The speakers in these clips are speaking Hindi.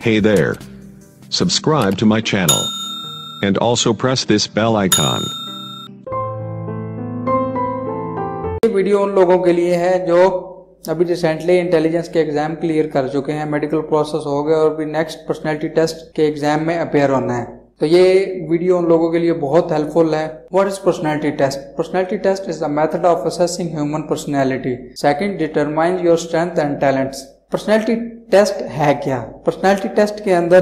Hey there. Subscribe to my channel. And also press this bell icon. ये वीडियो उन लोगों के लिए है जो अभी रिसेंटली इंटेलिजेंस के एग्जाम क्लियर कर चुके हैं, मेडिकल प्रोसेस हो गए और भी नेक्स्ट पर्सनैलिटी टेस्ट के एग्जाम में अपेयर होना है। तो ये वीडियो उन लोगों के लिए बहुत हेल्पफुल है। What is personality test? Personality test is the method of assessing human personality. Second, determine your strength and talents. Personality test है क्या? पर्सनैलिटी टेस्ट के अंदर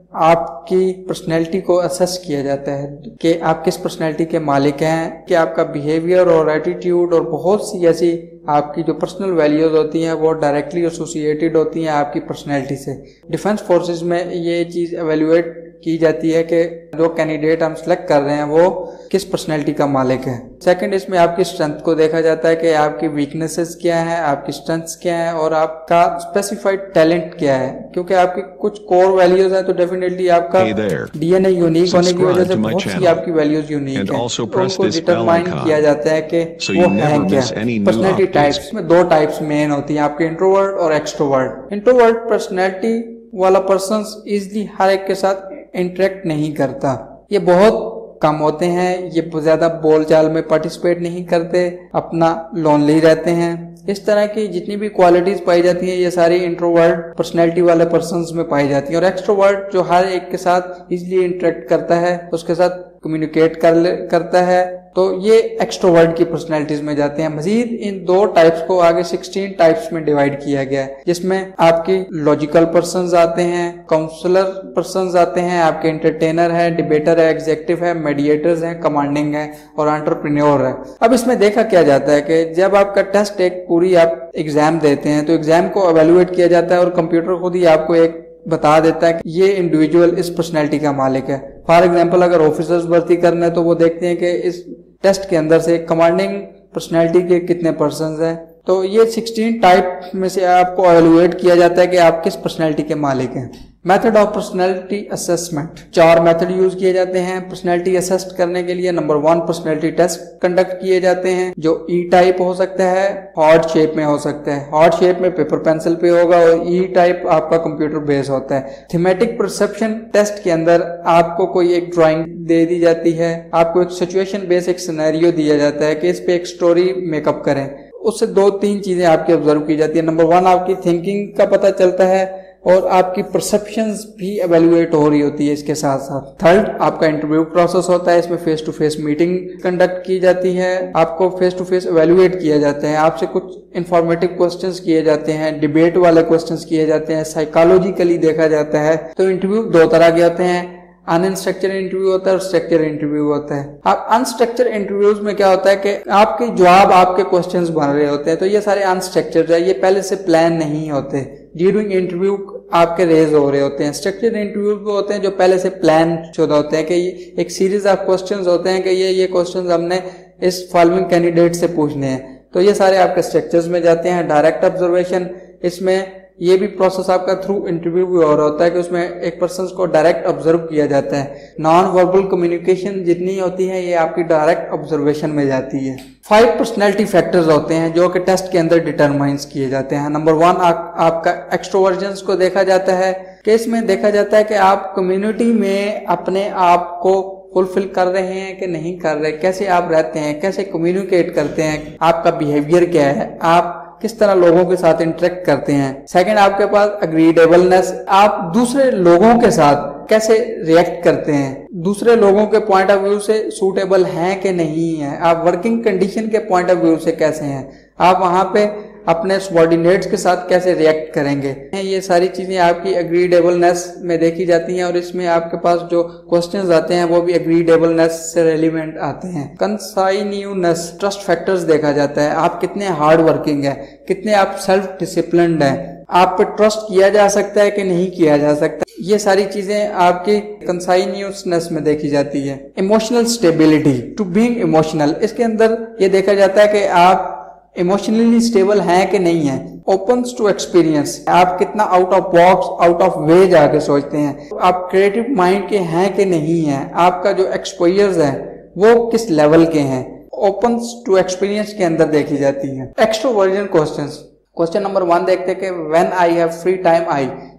आपकी पर्सनैलिटी को असेस किया जाता है कि आप किस पर्सनैलिटी के मालिक हैं, कि आपका बिहेवियर और एटीट्यूड और बहुत सी ऐसी आपकी जो पर्सनल वैल्यूज होती हैं वो डायरेक्टली एसोसिएटेड होती हैं आपकी पर्सनैलिटी से। डिफेंस फोर्सेस में ये चीज़ एवेल्युएट की जाती है कि जो कैंडिडेट हम सिलेक्ट कर रहे हैं वो किस पर्सनैलिटी का मालिक है। सेकंड, इसमें आपकी स्ट्रेंथ को देखा जाता है कि आपकी वीकनेसेस क्या हैं, आपकी स्ट्रेंथ्स क्या हैं और आपका स्पेसिफाइड टैलेंट क्या है। क्योंकि आपकी कुछ कोर वैल्यूज हैं तो डेफिनेटली आपका डीएनए यूनिक होने की वजह से बहुत सी आपकी वैल्यूज यूनिक हैं, तो उनको डिटरमाइन किया जाता है कि वो है क्या। पर्सनैलिटी टाइप्स में दो टाइप्स मेन होती हैं आपके, इंट्रोवर्ट और एक्सट्रोवर्ट। इंट्रोवर्ट पर्सनैलिटी वाला पर्सन इजिली हर एक के साथ इंटरेक्ट नहीं करता, ये बहुत कम होते हैं, ये ज्यादा बोलचाल में पार्टिसिपेट नहीं करते, अपना लोनली रहते हैं। इस तरह की जितनी भी क्वालिटीज पाई जाती हैं ये सारी इंट्रोवर्ट पर्सनैलिटी वाले पर्सन्स में पाई जाती हैं। और एक्सट्रोवर्ट जो हर एक के साथ इजीली इंटरेक्ट करता है, उसके साथ कम्युनिकेट करता है, तो ये एक्सट्रोवर्ट की पर्सनैलिटीज में जाते हैं। मजीद इन दो टाइप्स को आगे 16 टाइप्स में डिवाइड किया गया है, जिसमें आपकी लॉजिकल पर्सन्स आते हैं, काउंसलर पर्सन्स आते हैं, आपके एंटरटेनर है, डिबेटर है, एग्जेक्टिव है, मीडिएटर्स हैं, कमांडिंग है और एंटरप्रेन्योर है। अब इसमें देखा क्या जाता है कि जब आपका टेस्ट एक पूरी आप एग्जाम देते हैं तो एग्जाम को एवेल्युएट किया जाता है और कंप्यूटर खुद ही आपको एक बता देता है कि ये इंडिविजुअल इस पर्सनैलिटी का मालिक है। फॉर एग्जांपल अगर ऑफिसर्स भर्ती करना है तो वो देखते हैं कि इस टेस्ट के अंदर से कमांडिंग पर्सनैलिटी के कितने पर्सन्स हैं। तो ये 16 टाइप में से आपको एवेल्युएट किया जाता है कि आप किस पर्सनैलिटी के मालिक हैं। Method of personality assessment, 4 method use किए जाते हैं पर्सनैलिटी असेस करने के लिए। नंबर 1, पर्सनैलिटी टेस्ट कंडक्ट किए जाते हैं जो ई टाइप हो सकता है, हार्ड शेप में हो सकता है। हार्ड शेप में पेपर पेंसिल पे होगा और ई टाइप आपका कंप्यूटर बेस होता है। थीमेटिक परसेप्शन टेस्ट के अंदर आपको कोई एक ड्राइंग दे दी जाती है, आपको एक सिचुएशन बेस एक सिनेरियो दिया जाता है कि इस पे एक स्टोरी मेकअप करें। उससे 2-3 चीजें आपकी ऑब्जर्व की जाती है। नंबर 1, आपकी थिंकिंग का पता चलता है और आपकी परसेप्शंस भी एवेल्युएट हो रही होती है इसके साथ साथ। थर्ड, आपका इंटरव्यू प्रोसेस होता है, इसमें face to face meeting conduct की जाती है, आपको फेस टू फेस एवेल्युएट किया जाता है, आपसे कुछ इंफॉर्मेटिव क्वेश्चंस किए जाते हैं, डिबेट वाले क्वेश्चंस किए जाते हैं, साइकोलॉजिकली देखा जाता है। तो इंटरव्यू 2 तरह के होते हैं, अनस्ट्रक्चर्ड इंटरव्यू होता है और स्ट्रक्चर्ड इंटरव्यू होता है। आप अनस्ट्रक्चर्ड इंटरव्यूज में क्या होता है कि आपके जवाब आपके क्वेश्चंस बन रहे होते हैं, तो ये सारे अनस्ट्रक्चर्ड है, ये पहले से प्लान नहीं होते। ड्यूरिंग इंटरव्यू आपके रेज हो रहे होते हैं। स्ट्रक्चर्ड इंटरव्यू वो होते हैं जो पहले से प्लान शुदा होते हैं कि एक सीरीज ऑफ क्वेश्चंस होते हैं कि ये क्वेश्चंस हमने इस फॉलोइंग कैंडिडेट से पूछने हैं, तो ये सारे आपके स्ट्रक्चर्स में जाते हैं। डायरेक्ट ऑब्जर्वेशन, इसमें ये भी प्रोसेस आपका थ्रू इंटरव्यू भी हो रहा होता है कि उसमें एक पर्सन को डायरेक्ट ऑब्जर्व किया जाता है। नॉन वर्बल कम्युनिकेशन जितनी होती है ये आपकी डायरेक्ट ऑब्जर्वेशन में जाती है। 5 पर्सनैलिटी फैक्टर्स होते हैं जो कि टेस्ट के अंदर डिटरमाइंस किए जाते हैं। नंबर 1, आपका एक्सट्रोवर्जन्स को देखा जाता है कि इसमें देखा जाता है कि आप कम्युनिटी में अपने आप को फुलफिल कर रहे हैं कि नहीं कर रहे, कैसे आप रहते हैं, कैसे कम्युनिकेट करते हैं, आपका बिहेवियर क्या है, आप किस तरह लोगों के साथ इंटरेक्ट करते हैं। सेकंड, आपके पास अग्रीडेबलनेस, आप दूसरे लोगों के साथ कैसे रिएक्ट करते हैं, दूसरे लोगों के पॉइंट ऑफ व्यू से सूटेबल हैं कि नहीं है, आप वर्किंग कंडीशन के पॉइंट ऑफ व्यू से कैसे हैं, आप वहां पे अपने सबॉर्डिनेट्स के साथ कैसे रिएक्ट करेंगे। ये सारी चीजें आपकी अग्रीडेबलनेस में देखी जाती हैं और इसमें आपके पास जो क्वेश्चंस आते हैं वो भी अग्रीडेबलनेस से रेलिवेंट आते हैं। कंसाइनिवनेस, ट्रस्ट फैक्टर्स देखा जाता है, आप कितने हार्ड वर्किंग है, कितने आप सेल्फ डिसिप्लिन्ड हैं, आप पे ट्रस्ट किया जा सकता है कि नहीं किया जा सकता। ये सारी चीजें आपकी कंसाइनिवनेस में देखी जाती है। Emotional stability, to being emotional, इसके अंदर ये देखा जाता है कि आप इमोशनली स्टेबल हैं कि नहीं है। ओपन्स टू एक्सपीरियंस, आप कितना out of box, out of way जाके सोचते हैं, आप क्रिएटिव माइंड के हैं कि नहीं है, आपका जो एक्सपोजर्स है वो किस लेवल के हैं। ओपन्स टू एक्सपीरियंस के अंदर देखी जाती है। एक्सट्रोवर्जन क्वेश्चंस, क्वेश्चन नंबर 1 देखते हैं कि when I have free time I,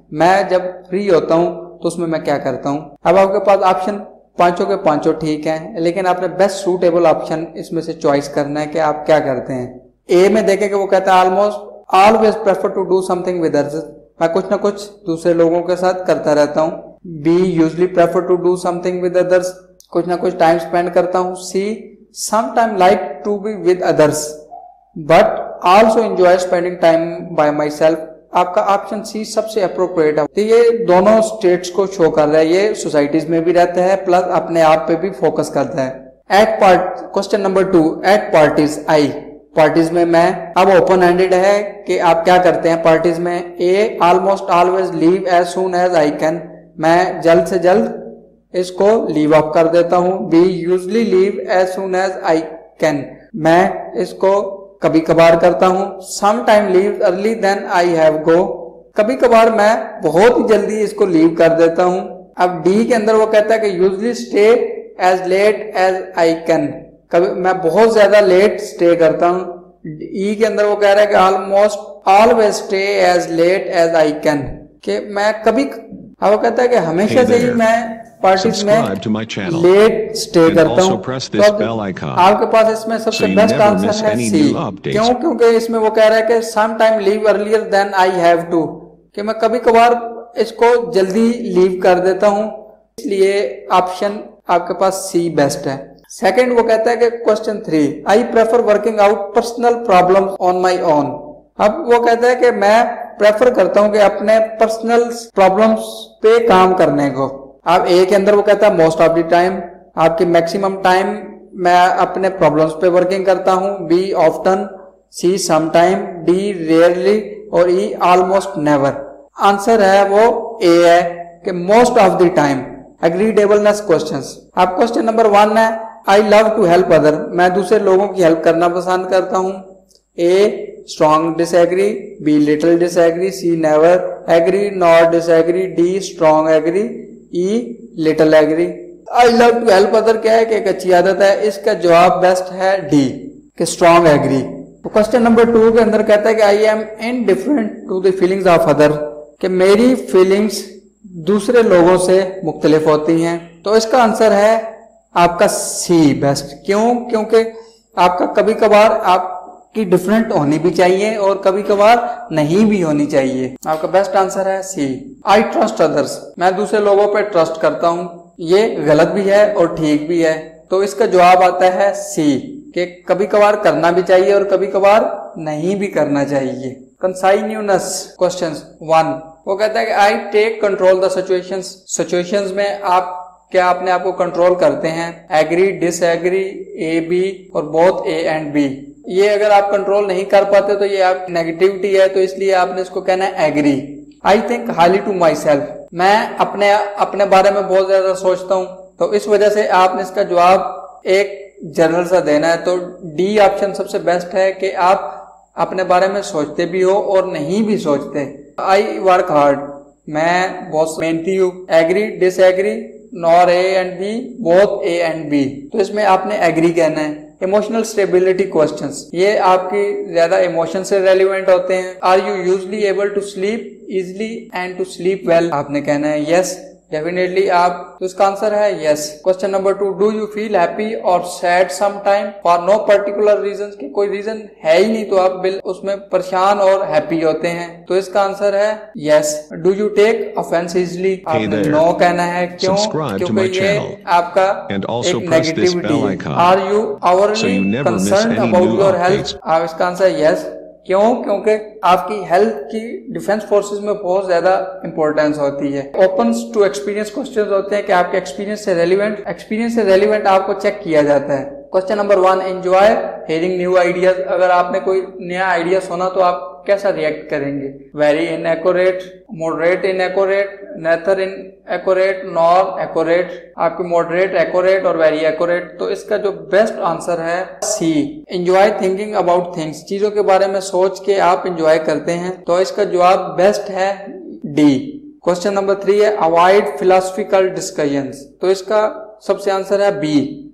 मैं जब फ्री होता हूँ तो उसमें मैं क्या करता हूँ। अब आपके पास ऑप्शन पांचों के पांचों ठीक हैं, लेकिन आपने बेस्ट सूटेबल ऑप्शन इसमें से चॉइस करना है कि आप क्या करते हैं। ए में देखें कि वो कहता है almost always prefer to do something with others, मैं कुछ ना कुछ दूसरे लोगों के साथ करता रहता हूँ। B usually prefer to do something with others, कुछ ना कुछ टाइम स्पेंड करता हूँ। C sometime like to be with others but also enjoy spending time by myself. आपका ऑप्शन सी सबसे अप्रोप्रिएट है। तो ये दोनों स्टेट्स को शो कर रहा है, ये सोसाइटीज में भी रहता है प्लस अपने आप पे भी फोकस करता है। At part question number 2, at parties I, parties में मैं, अब ओपन हैंडेड है कि आप क्या करते हैं पार्टीज में। A almost always leave as soon as I can, मैं जल्द से जल्द इसको लीव अप कर देता हूं। B usually leave as soon as I can, मैं इसको कभी कभार करता हूं। Some time leave early than I have go, कभी कभार मैं बहुत ही जल्दी इसको लीव कर देता हूं। अब डी के अंदर वो कहता है कि usually stay as late as I can, कभी मैं बहुत ज्यादा लेट स्टे करता हूं। ई के अंदर वो कह रहा है कि almost always stay as late as I can, कि मैं कभी, अब वो कहता है कि हमेशा से ही मैं पार्टीज में लेट स्टे करता हूँ। तो आपके पास इसमें सबसे बेस्ट आंसर है सी। क्यों? क्योंकि इसमें वो कह रहा है कि some time leave earlier than I have to, कि मैं कभी कभार इसको जल्दी लीव कर देता हूँ, इसलिए ऑप्शन आपके पास सी बेस्ट है। सेकंड वो कहता है कि question 3, I prefer working out personal problems on my own. अब वो कहता है कि मैं प्रेफर करता हूँ कि अपने पर्सनल प्रॉब्लम्स पे काम करने को। अब ए के अंदर वो कहता है मोस्ट ऑफ द टाइम, आपकी मैक्सिमम टाइम मैं अपने प्रॉब्लम्स पे वर्किंग करता हूँ। B often, C some time, D rarely और ई ऑलमोस्ट नेवर। आंसर है वो ए है कि most of the time. Agreeableness questions, अब क्वेश्चन नंबर 1 है I love to help other, मैं दूसरे लोगों की हेल्प करना पसंद करता हूँ। A strong disagree, B little disagree, C never agree, not disagree, D strong agree, E little agree. I love to help other क्या है कि एक अच्छी आदत है, इसका जवाब बेस्ट है डी कि स्ट्रॉन्ग एग्री। तो क्वेश्चन नंबर 2 के अंदर कहता है कि I am indifferent to the feelings of other, कि मेरी फीलिंग्स दूसरे लोगों से मुख्तलिफ होती हैं। तो इसका आंसर है आपका सी बेस्ट। क्यों? क्योंकि आपका कभी कभार आपकी डिफरेंट होनी भी चाहिए और कभी कभार नहीं भी होनी चाहिए। आपका बेस्ट आंसर है सी। आई ट्रस्ट अदर्स, मैं दूसरे लोगों पर ट्रस्ट करता हूँ, ये गलत भी है और ठीक भी है। तो इसका जवाब आता है सी कि कभी कभार करना भी चाहिए और कभी कभार नहीं भी करना चाहिए। कंसाइन्यूनेस क्वेश्चन 1 वो कहता है कि I take control the situations, situations में आप क्या अपने आप को कंट्रोल करते हैं। एग्री, डिसएग्री, ए बी और बोथ ए एंड बी। ये अगर आप कंट्रोल नहीं कर पाते तो ये आप नेगेटिविटी है, तो इसलिए आपने इसको कहना है agree. I think highly to myself, मैं अपने बारे में बहुत ज्यादा सोचता हूँ, तो इस वजह से आपने इसका जवाब एक जनरल सा देना है। तो डी ऑप्शन सबसे बेस्ट है कि आप अपने बारे में सोचते भी हो और नहीं भी सोचते। आई वर्क हार्ड, मैं बहुत मेहनती हूँ। Agree, disagree, nor A and B, both A and B, तो इसमें आपने एग्री कहना है। इमोशनल स्टेबिलिटी क्वेश्चंस, ये आपकी ज्यादा इमोशन से रेलिवेंट होते हैं। Are you usually able to sleep easily and to sleep well, आपने कहना है यस डेफिनेटली आप, तो इसका आंसर है yes. Question number 2, do you feel happy और sad some time for no particular reason, की कोई रीजन है ही नहीं तो आप उसमें परेशान और हैप्पी होते हैं, तो इसका आंसर है yes. Do you take offence easily, आपने नो कहना है। क्यों? क्योंकि ये आपका एक negativity. Are you overly concerned about your health, आप इसका आंसर यस। क्यों? क्योंकि आपकी हेल्थ की डिफेंस फोर्सेस में बहुत ज्यादा इंपॉर्टेंस होती है। ओपन टू एक्सपीरियंस क्वेश्चंस होते हैं कि आपके एक्सपीरियंस से रेलिवेंट आपको चेक किया जाता है। Question number 1, enjoy hearing new ideas, अगर आपने कोई नया आइडिया सुना तो आप कैसा रिएक्ट करेंगे। Very inaccurate, moderate inaccurate, neither inaccurate, nor accurate, आपकी मॉडरेट, एक्यूरेट और वेरी एक्यूरेट। तो इसका जो बेस्ट आंसर है C, enjoy thinking about things, चीजों के बारे में सोच के आप एंजॉय करते हैं, तो इसका जवाब बेस्ट है डी। क्वेश्चन नंबर 3 है अवॉइड फिलोसफिकल डिस्कशंस, तो इसका सबसे आंसर है बी,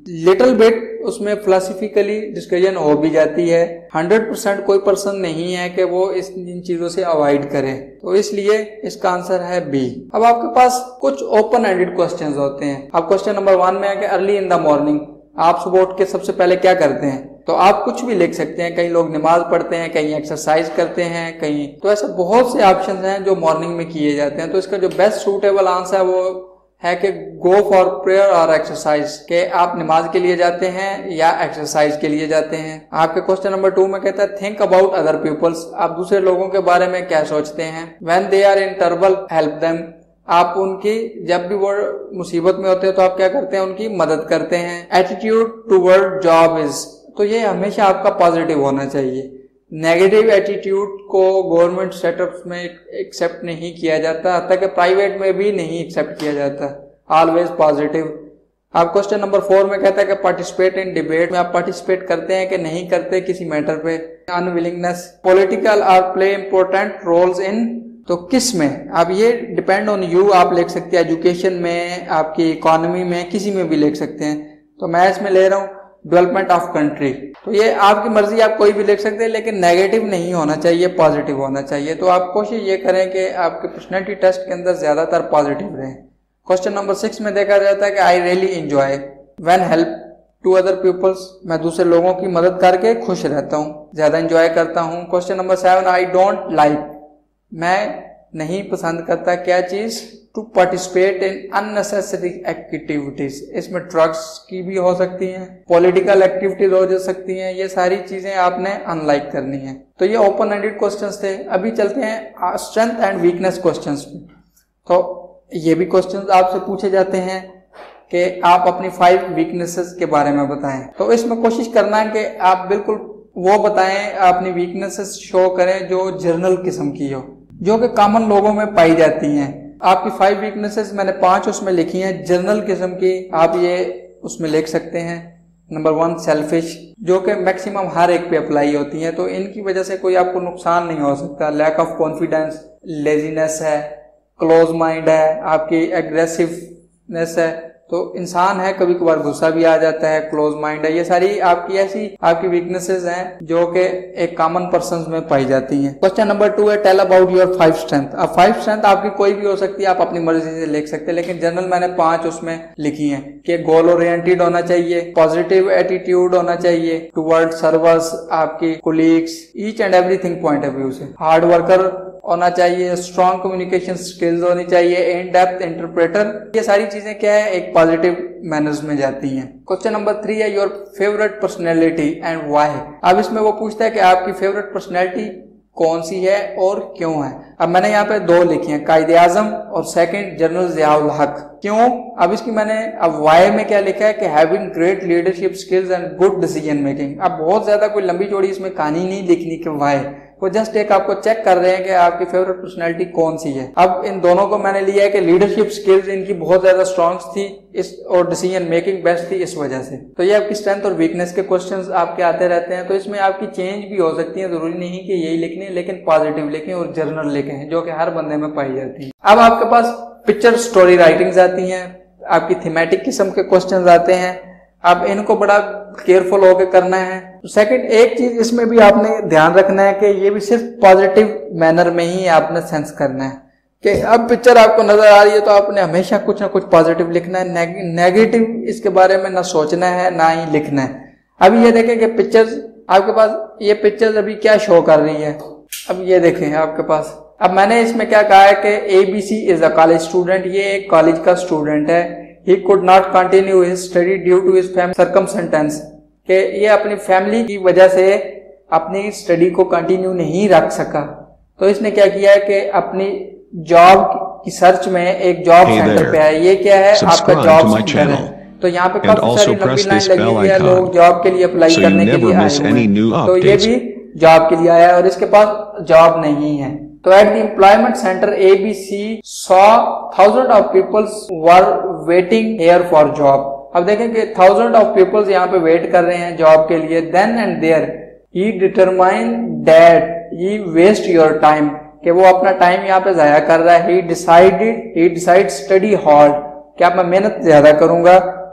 लिटिल बिट उसमें फिलोसफिकली डिस्कशन हो भी जाती है। 100% कोई पर्सन नहीं है कि वो इन चीजों से अवॉइड करे, तो इसलिए इसका आंसर है बी। अब आपके पास कुछ ओपन एंडेड क्वेश्चंस होते हैं। अब क्वेश्चन नंबर 1 में है कि अर्ली इन द मॉर्निंग, आप सुबह उठ के सबसे पहले क्या करते हैं? तो आप कुछ भी लिख सकते हैं। कई लोग नमाज पढ़ते हैं, कहीं एक्सरसाइज करते हैं, कहीं, तो ऐसे बहुत से ऑप्शन हैं जो मॉर्निंग में किए जाते हैं। तो इसका जो बेस्ट सूटेबल आंसर है वो है कि गो फॉर प्रेयर और एक्सरसाइज, के आप नमाज के लिए जाते हैं या एक्सरसाइज के लिए जाते हैं। आपके क्वेश्चन नंबर 2 में कहता है थिंक अबाउट अदर पीपल्स, आप दूसरे लोगों के बारे में क्या सोचते हैं। When they are in trouble help them, आप उनकी, जब भी वो मुसीबत में होते हैं तो आप क्या करते हैं? उनकी मदद करते हैं। एटीट्यूड टुवर्ड जॉब इज, तो ये हमेशा आपका पॉजिटिव होना चाहिए। नेगेटिव एटीट्यूड को गवर्नमेंट सेटअप्स में एक्सेप्ट नहीं किया जाता, हत्ता कि प्राइवेट में भी नहीं एक्सेप्ट किया जाता। Always positive. आप क्वेश्चन नंबर 4 में कहता है कि पार्टिसिपेट इन डिबेट में, आप पार्टिसिपेट करते हैं कि नहीं करते किसी मैटर पे। Unwillingness. Political are play important roles in, तो किस में? अब ये डिपेंड ऑन यू, आप लिख सकते हैं एजुकेशन में, आपकी इकोनॉमी में, किसी में भी लिख सकते हैं। तो मैं इसमें ले रहा हूँ डेवलपमेंट ऑफ कंट्री। तो ये आपकी मर्जी, आप कोई भी लिख सकते हैं, लेकिन नेगेटिव नहीं होना चाहिए, पॉजिटिव होना चाहिए। तो आप कोशिश ये करें कि आपके पर्सनैलिटी टेस्ट के अंदर ज्यादातर पॉजिटिव रहें। क्वेश्चन नंबर 6 में देखा जाता है कि I really enjoy when help to other peoples, मैं दूसरे लोगों की मदद करके खुश रहता हूँ, ज्यादा एंजॉय करता हूँ। Question number 7 I don't like, मैं नहीं पसंद करता क्या चीज? To participate in unnecessary activities, इसमें ड्रग्स की भी हो सकती हैं, पॉलिटिकल एक्टिविटीज हो सकती हैं, ये सारी चीजें आपने अनलाइक करनी है। तो ये ओपन एंडेड क्वेश्चंस थे। अभी चलते हैं स्ट्रेंथ एंड वीकनेस क्वेश्चंस में। तो ये भी क्वेश्चंस आपसे पूछे जाते हैं कि आप अपनी 5 वीकनेसेस के बारे में बताएं। तो इसमें कोशिश करना है कि आप बिल्कुल वो बताएं, अपनी वीकनेसेस शो करें जो जर्नल किस्म की हो, जो कि कॉमन लोगों में पाई जाती हैं। आपकी 5 वीकनेसेस मैंने 5 उसमें लिखी हैं जर्नल किस्म की, आप ये उसमें लिख सकते हैं। नंबर 1 सेल्फिश, जो कि मैक्सिमम हर एक पे अप्लाई होती हैं, तो इनकी वजह से कोई आपको नुकसान नहीं हो सकता। लैक ऑफ कॉन्फिडेंस, लेजीनेस है, क्लोज माइंड है, आपकी एग्रेसिवनेस है, तो इंसान है कभी कभार गुस्सा भी आ जाता है, क्लोज माइंड है, ये सारी आपकी ऐसी आपकी वीकनेसेस हैं जो कि एक कॉमन पर्सन में पाई जाती हैं। क्वेश्चन नंबर 2 है टेल अबाउट योर 5 स्ट्रेंथ। अब 5 स्ट्रेंथ आपकी कोई भी हो सकती है, आप अपनी मर्जी से लिख सकते हैं, लेकिन जनरल मैंने 5 उसमें लिखी हैं कि गोल ओरिएंटेड होना चाहिए, पॉजिटिव एटीट्यूड होना चाहिए टुवर्ड सर्वर्स, आपकी colleagues, each and everything point of view से, हार्ड वर्कर होना चाहिए, स्ट्रॉन्ग कम्युनिकेशन स्किल्स होनी चाहिए, इन डेप्थ इंटरप्रेटर, ये सारी चीजें क्या है एक पॉजिटिव मैनर्स में जाती हैं। क्वेश्चन नंबर 3 है your favourite personality and why. अब इसमें वो पूछता है कि आपकी फेवरेट पर्सनैलिटी कौन सी है और क्यों है। अब मैंने यहाँ पे 2 लिखी हैं, कायदे आजम और सेकंड जनरल जियाउल हक। क्यों? अब इसकी मैंने अब वाई में क्या लिखा है कि having great leadership skills and good decision making. अब बहुत ज्यादा कोई लंबी चौड़ी इसमें कहानी नहीं लिखनी कि वाई, वो जस्ट एक आपको चेक कर रहे हैं कि आपकी फेवरेट पर्सनैलिटी कौन सी है। अब इन दोनों को मैंने लिया है कि लीडरशिप स्किल्स इनकी बहुत ज्यादा स्ट्रॉन्ग थी इस और डिसीजन मेकिंग बेस्ट थी इस वजह से। तो ये आपकी स्ट्रेंथ और वीकनेस के क्वेश्चंस आपके आते रहते हैं, तो इसमें आपकी चेंज भी हो सकती है, जरूरी नहीं कि यही लिखनी है, लेकिन पॉजिटिव लिखें और जर्नल लिखें जो कि हर बंदे में पाई जाती है। अब आपके पास पिक्चर स्टोरी राइटिंग्स आती हैं, आपकी थीमेटिक किस्म के क्वेश्चंस आते हैं, अब इनको बड़ा केयरफुल होकर करना है। सेकंड एक चीज इसमें भी आपने ध्यान रखना है कि ये भी सिर्फ पॉजिटिव मैनर में ही आपने सेंस करना है कि अब पिक्चर आपको नजर आ रही है तो आपने हमेशा कुछ ना कुछ पॉजिटिव लिखना है, नेगेटिव इसके बारे में ना सोचना है ना ही लिखना है। अभी ये देखें कि पिक्चर्स आपके पास, ये पिक्चर्स अभी क्या शो कर रही है। अब ये देखें आपके पास, अब मैंने इसमें क्या कहा है कि ABC is a college student, ये एक कॉलेज का स्टूडेंट है। He could not continue his study due to his family circumstance, कि ये अपनी फैमिली की वजह से अपनी स्टडी को कंटिन्यू नहीं रख सका, तो इसने क्या किया है कि अपनी जॉब की सर्च में एक जॉब सेंटर पे आया। ये क्या है आपका जॉब सेंटर है, तो यहाँ पे काफी सारी लंबी लाइन लगी हुई है, लोग जॉब के लिए अप्लाई करने के लिए आए हुए हैं, तो ये भी जॉब के लिए आया है और इसके पास जॉब नहीं है। तो at the employment centre ABC saw thousands of people were waiting here for job। अब देखें कि thousands of people यहाँ पे वेट कर रहे हैं जॉब के लिए। Then and there he determined that he waste your time, कि वो अपना टाइम यहाँ पे जाया कर रहा है। He decided study hard, कि अब मैं मेहनत ज्यादा करूंगा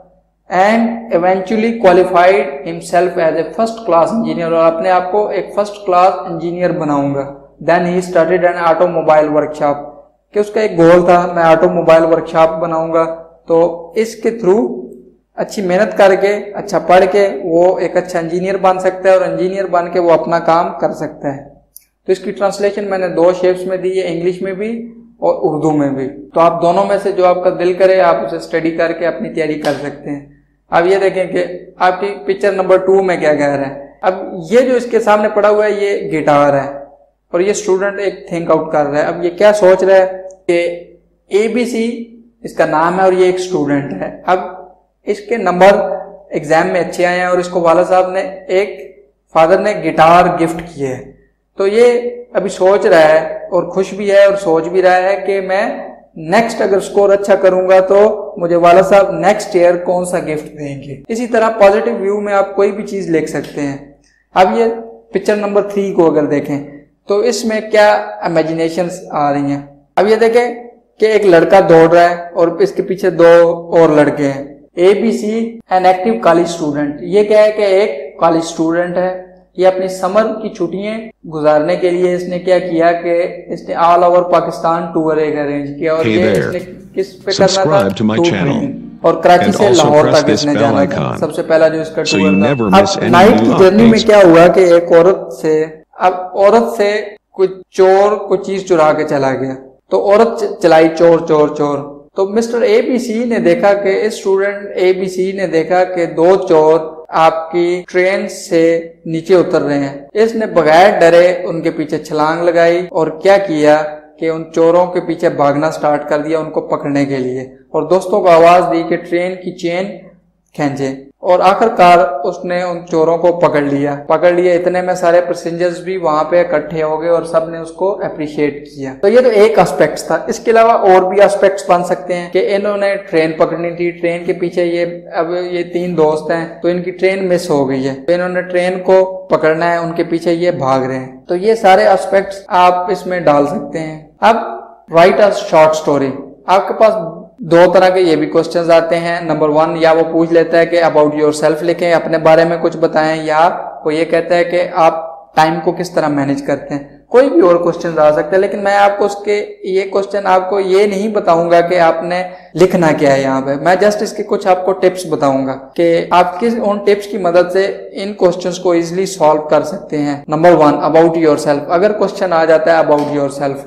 and eventually qualified himself as a first class engineer, और अपने आप को एक फर्स्ट क्लास इंजीनियर बनाऊंगा। Then he started an automobile workshop, कि उसका एक गोल था मैं ऑटोमोबाइल वर्कशॉप बनाऊंगा। तो इसके थ्रू अच्छी मेहनत करके, अच्छा पढ़ के वो एक अच्छा इंजीनियर बन सकता है, और इंजीनियर बन के वो अपना काम कर सकता है। तो इसकी ट्रांसलेशन मैंने 2 शेप्स में दी है, इंग्लिश में भी और उर्दू में भी। तो आप दोनों में से जो आपका दिल करे आप उसे स्टडी करके अपनी तैयारी कर सकते हैं। अब ये देखें कि आपकी पिक्चर नंबर 2 में क्या कह रहा है। अब ये जो इसके सामने पड़ा हुआ है ये गिटार है, और ये स्टूडेंट एक थिंक आउट कर रहा है। अब ये क्या सोच रहा है कि ABC इसका नाम है और ये एक स्टूडेंट है। अब इसके नंबर एग्जाम में अच्छे आए हैं और इसको वाला साहब ने फादर ने गिटार गिफ्ट किए है। तो ये अभी सोच रहा है और खुश भी है और सोच भी रहा है कि मैं नेक्स्ट अगर स्कोर अच्छा करूंगा तो मुझे वाला साहब नेक्स्ट ईयर कौन सा गिफ्ट देंगे। इसी तरह पॉजिटिव व्यू में आप कोई भी चीज लिख सकते हैं। अब ये पिक्चर नंबर 3 को अगर देखें तो इसमें क्या इमेजिनेशंस आ रही हैं। अब ये देखें कि एक लड़का दौड़ रहा है और इसके पीछे 2 और लड़के हैं। ABC an active college student, ये क्या है कि एक कॉलेज स्टूडेंट है। ये अपनी समर की छुट्टियां गुजारने के लिए इसने क्या किया कि इसने ऑल ओवर पाकिस्तान टूर एक अरेंज किया, और ये इसने किस पे करना था, और कराची से लाहौर तक इसने जाना था। सबसे पहला जो इसका टूर था। अब नाइट की जर्नी में क्या हुआ कि एक औरत से कुछ चोर कुछ चीज चुरा के चला गया। तो औरत चलाई चोर चोर चोर। तो मिस्टर ABC ने देखा कि इस स्टूडेंट ABC ने देखा कि 2 चोर आपकी ट्रेन से नीचे उतर रहे हैं। इसने बगैर डरे उनके पीछे छलांग लगाई और क्या किया कि उन चोरों के पीछे भागना स्टार्ट कर दिया उनको पकड़ने के लिए, और दोस्तों को आवाज दी कि ट्रेन की चेन खींचे, और आखिरकार उसने उन चोरों को पकड़ लिया। इतने में सारे पैसेंजर्स भी वहां पे इकट्ठे हो गए और सब ने उसको अप्रिशिएट किया। तो ये तो एक एस्पेक्ट था। इसके अलावा और भी एस्पेक्ट्स बन सकते हैं कि इन्होंने ट्रेन पकड़नी थी, ट्रेन के पीछे ये 3 दोस्त हैं, तो इनकी ट्रेन मिस हो गई है, तो इन्होंने ट्रेन को पकड़ना है, उनके पीछे ये भाग रहे हैं। तो ये सारे एस्पेक्ट्स आप इसमें डाल सकते हैं। अब राइट अ शॉर्ट स्टोरी, आपके पास 2 तरह के ये भी क्वेश्चंस आते हैं। नंबर 1 या वो पूछ लेता है कि अबाउट योरसेल्फ लिखें, अपने बारे में कुछ बताएं, या वो ये कहता है कि आप टाइम को किस तरह मैनेज करते हैं। कोई भी और क्वेश्चन आ सकते हैं, लेकिन मैं आपको ये क्वेश्चन आपको ये नहीं बताऊंगा कि आपने लिखना क्या है यहाँ पे। मैं जस्ट इसके कुछ आपको टिप्स बताऊंगा कि आप किस उन टिप्स की मदद से इन क्वेश्चंस को इजिली सॉल्व कर सकते हैं। नंबर 1 अबाउट योरसेल्फ, अगर क्वेश्चन आ जाता है अबाउट योरसेल्फ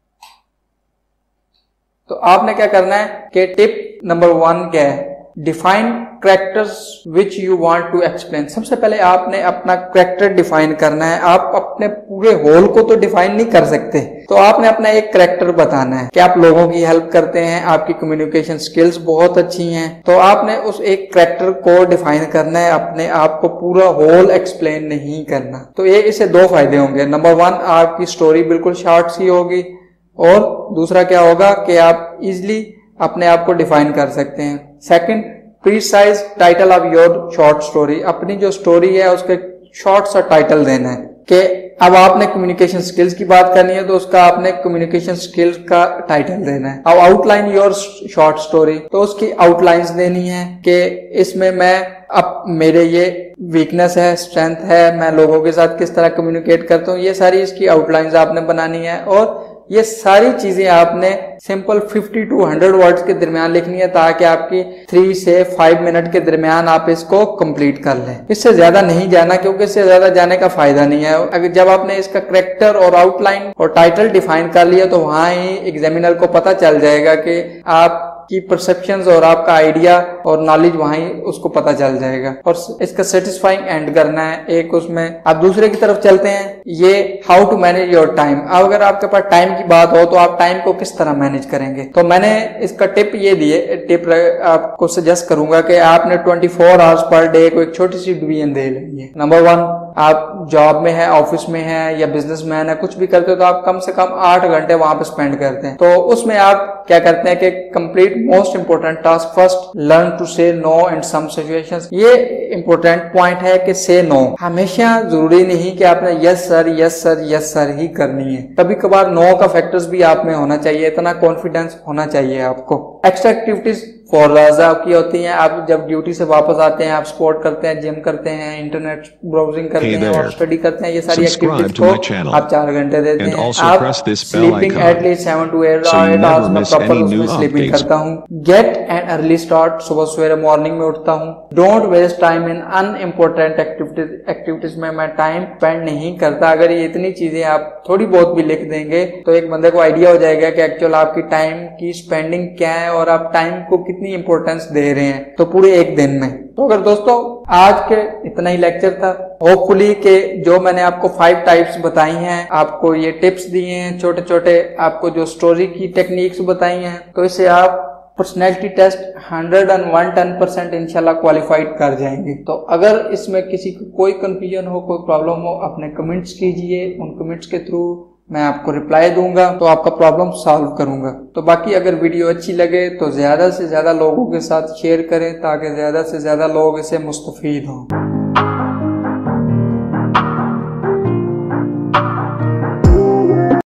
तो आपने क्या करना है कि टिप नंबर 1 क्या है, define characters which you want to explain. सबसे पहले आपने अपना कैरेक्टर डिफाइन करना है। आप अपने पूरे होल को तो डिफाइन नहीं कर सकते, तो आपने अपना एक कैरेक्टर बताना है कि आप लोगों की हेल्प करते हैं, आपकी कम्युनिकेशन स्किल्स बहुत अच्छी हैं। तो आपने उस एक कैरेक्टर को डिफाइन करना है, अपने आप को पूरा होल एक्सप्लेन नहीं करना। तो ये इससे 2 फायदे होंगे। नंबर 1 आपकी स्टोरी बिल्कुल शॉर्ट सी होगी, और दूसरा क्या होगा कि आप इजिली अपने आप को डिफाइन कर सकते हैं। Second, precise title of your short story, अपनी जो स्टोरी है उसके शॉर्ट सा टाइटल देना है कि अब आपने कम्युनिकेशन स्किल्स की बात करनी है तो उसका आपने कम्युनिकेशन स्किल्स का टाइटल देना है। अब आउटलाइन योर शॉर्ट स्टोरी, तो उसकी आउटलाइंस देनी है कि इसमें मैं अब मेरे ये वीकनेस है, स्ट्रेंथ है, मैं लोगों के साथ किस तरह कम्युनिकेट करता हूँ, ये सारी इसकी आउटलाइंस आपने बनानी है। और ये सारी चीजें आपने सिंपल 50 to 100 वर्ड्स के दरमियान लिखनी है, ताकि आपकी 3 से 5 मिनट के दरमियान आप इसको कंप्लीट कर लें। इससे ज्यादा नहीं जाना, क्योंकि इससे ज्यादा जाने का फायदा नहीं है। अगर जब आपने इसका कैरेक्टर और आउटलाइन और टाइटल डिफाइन कर लिया तो वहां ही एग्जामिनर को पता चल जाएगा कि आप की परसेप्शंस और आपका आइडिया और नॉलेज वहीं उसको पता चल जाएगा। और इसका सेटिस्फाइंग एंड करना है एक उसमें। अब दूसरे की तरफ चलते हैं, ये how to manage your time. अब अगर आपके पास टाइम की बात हो तो आप टाइम को किस तरह मैनेज करेंगे, तो मैंने इसका टिप ये दिए, टिप आपको सजेस्ट करूंगा कि आपने 24 आवर्स पर डे को एक छोटी सी डिवीजन दे लेंगे। नंबर 1, आप जॉब में है, ऑफिस में है या बिजनेसमैन है, कुछ भी करते हो तो आप कम से कम 8 घंटे वहां पे स्पेंड करते हैं। तो उसमें आप क्या करते हैं कि complete most important task first, learn to say no in some situations. ये इंपोर्टेंट पॉइंट है कि से नो हमेशा जरूरी नहीं कि आपने yes sir yes sir yes sir ही करनी है। कभी कभार नो का फैक्टर्स भी आप में होना चाहिए, इतना कॉन्फिडेंस होना चाहिए आपको। एक्स्ट्रा एक्टिविटीज 4 आपकी होती हैं। आप जब ड्यूटी से वापस आते हैं, आप स्पोर्ट करते हैं, जिम करते हैं, इंटरनेट ब्राउजिंग करते हैं और स्टडी करते हैं। ये सारी एक्टिविटीज को आप 4 घंटे देते हैं। आप स्लीपिंग एटलीस्ट 7 to 8 आवर्स में प्रॉपर उसमें स्लीपिंग करता हूँ। गेट एन अर्ली स्टार्ट, सुबह सवेरे मॉर्निंग में उठता हूँ। Don't waste time in unimportant activities में मैं टाइम स्पेंड नहीं करता। अगर ये इतनी चीजें आप थोड़ी बहुत भी लिख देंगे तो एक बंदे को आइडिया हो जाएगा कि एक्चुअल आपकी टाइम की स्पेंडिंग क्या है और आप टाइम को कितनी इंपॉर्टेंस दे रहे हैं, तो पूरे एक दिन में। तो अगर दोस्तों आज के इतना ही लेक्चर था। होपफुली के जो मैंने आपको 5 टाइप्स बताई हैं, आपको ये टिप्स दिए हैं छोटे छोटे, आपको जो स्टोरी की टेक्निक्स बताई हैं, तो इससे आप पर्सनैलिटी टेस्ट 101% इंशाल्लाह क्वालिफाइड कर जाएंगे। तो अगर इसमें किसी को कोई कंफ्यूजन हो, कोई प्रॉब्लम हो, अपने कमेंट्स कीजिए। उन कमेंट्स के थ्रू मैं आपको रिप्लाई दूंगा, तो आपका प्रॉब्लम सॉल्व करूंगा। तो बाकी अगर वीडियो अच्छी लगे तो ज्यादा से ज्यादा लोगों के साथ शेयर करें ताकि ज्यादा से ज्यादा लोग इससे मुस्तफीद हों।